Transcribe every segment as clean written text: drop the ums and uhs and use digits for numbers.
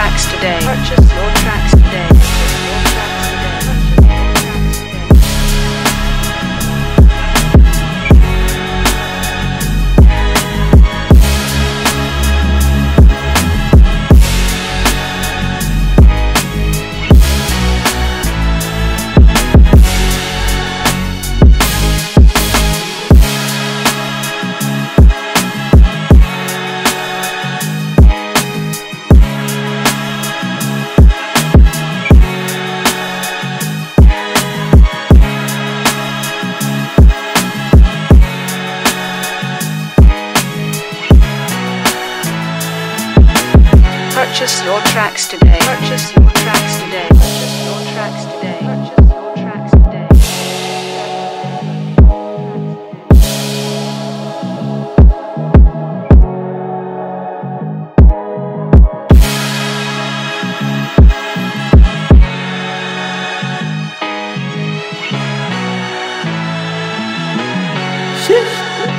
tracks today. Purchase your tracks today. Purchase your tracks today. Purchase your tracks today. Purchase your tracks today. Purchase your tracks today. Shit.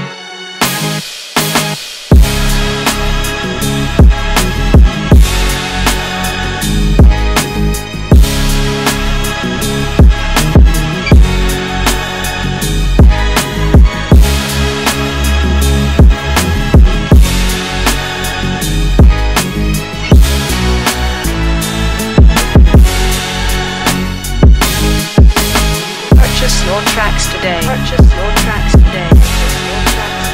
Purchase your tracks today. Purchase your tracks today. Purchase your tracks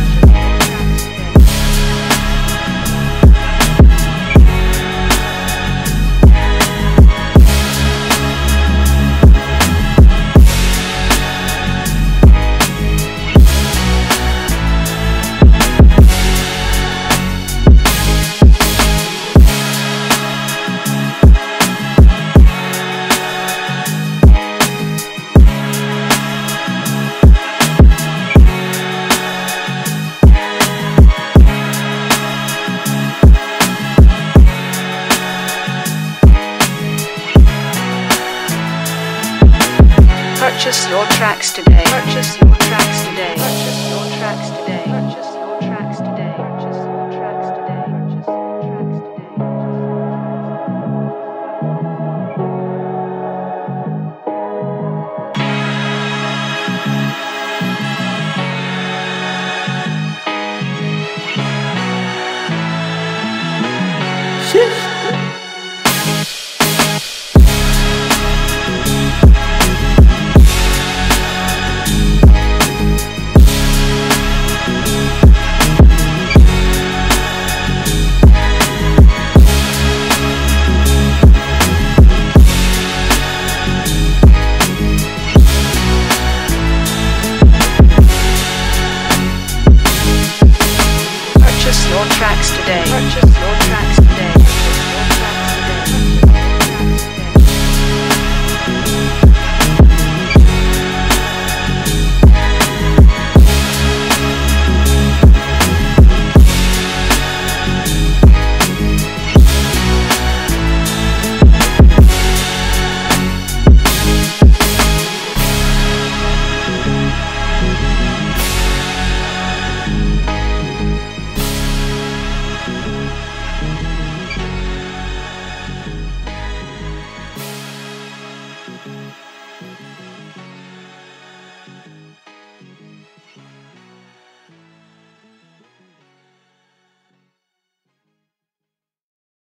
Purchase your tracks today. Purchase your tracks today. Purchase your tracks today. Purchase your tracks today. Purchase your tracks today. Purchase your tracks today. Shit. Purchase your tracks today. Purchase your tracks today.